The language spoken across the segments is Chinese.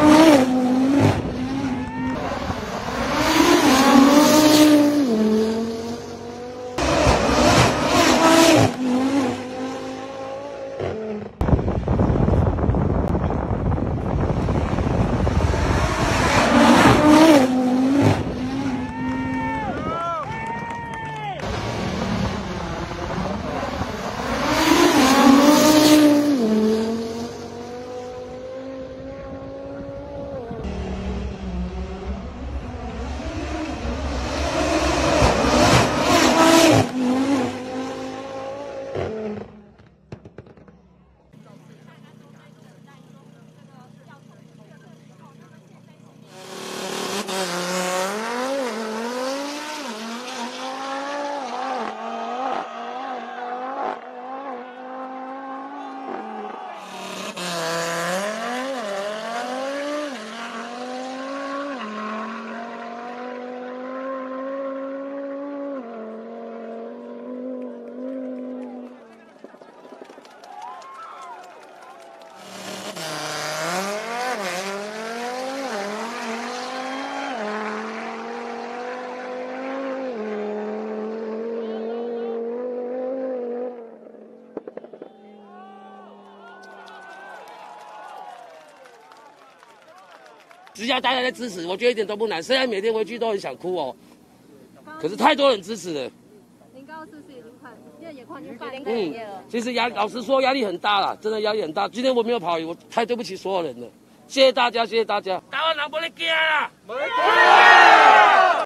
只要大家在支持，我觉得一点都不难。虽然每天回去都很想哭哦，可是太多人支持了。 林高是不是已经快？现在也快半个月了。 其实老实说压力很大啦，真的压力很大。今天我没有跑，我太对不起所有人了。谢谢大家，谢谢大家。台湾人不能惊啦，不能惊。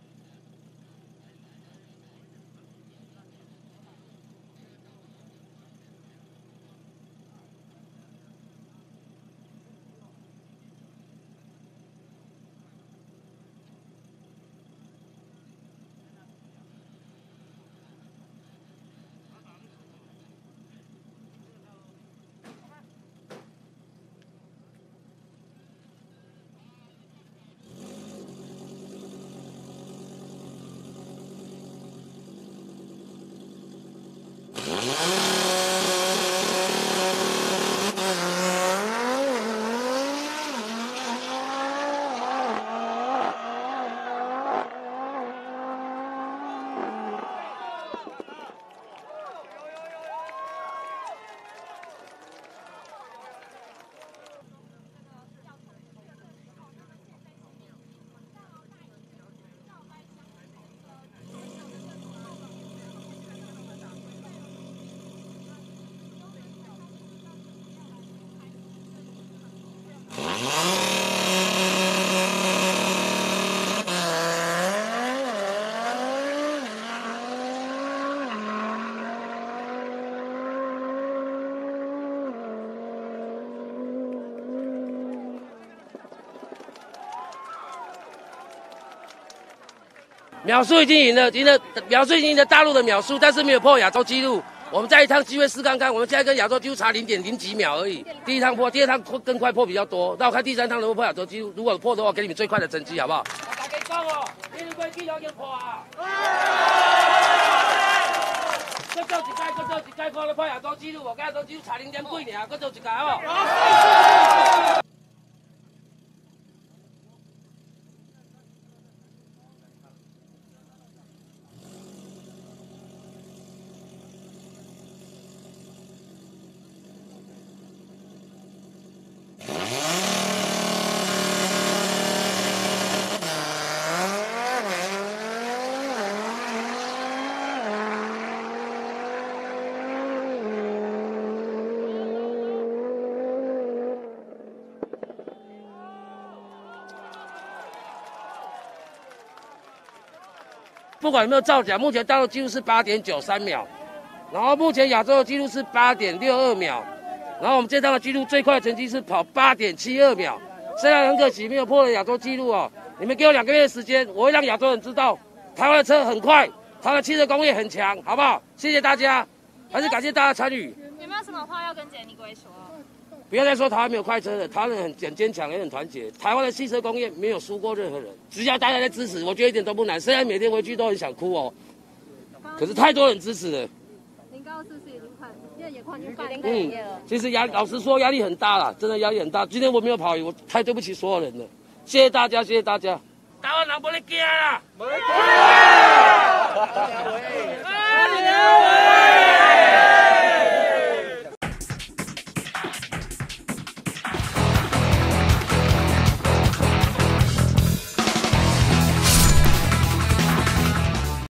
秒数已经赢了，秒数已经赢了大陆的秒数，但是没有破亚洲纪录。我们再一趟机会试看看，我们现在跟亚洲纪录差0.0几秒而已。第一趟破，第二趟更快破比较多。那我看第三趟能不能破亚洲纪录？如果破的话，给你们最快的成绩，好不好？大家讲哦，你们规矩要破啊！再做一届，破了破亚洲纪录，我跟亚洲纪录差0.几尔，再做一届哦。不管有没有造假，目前大陆纪录是8.93秒，然后目前亚洲的纪录是8.62秒，然后我们这趟的纪录最快的成绩是跑8.72秒。虽然很可惜没有破了亚洲纪录哦，你们给我2个月的时间，我会让亚洲人知道台湾的车很快，台湾的汽车工业很强，好不好？谢谢大家，还是感谢大家参与。 有没有什么话要跟杰尼龟说？ 不要再说台湾没有快车了，台湾人很坚强，也很团结。台湾的汽车工业没有输过任何人，只要大家在支持，我觉得一点都不难。虽然每天回去都很想哭哦，可是太多人支持了。 林高是不是已经快？现现在也快快其实老实说压力很大啦，真的压力很大。今天我没有跑，我太对不起所有人了，谢谢大家，谢谢大家。台湾人不咧惊啦！不咧惊！